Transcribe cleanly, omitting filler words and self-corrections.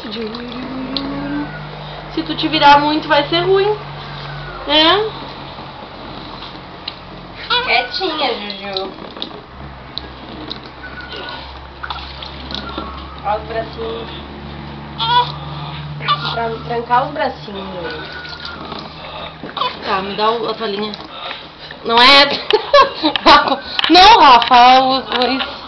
Se tu te virar muito vai ser ruim, né? Quietinha, Juju. Olha os bracinhos. Pra trancar os bracinhos. Tá, me dá a toalhinha. Não é? Não, Rafa, isso.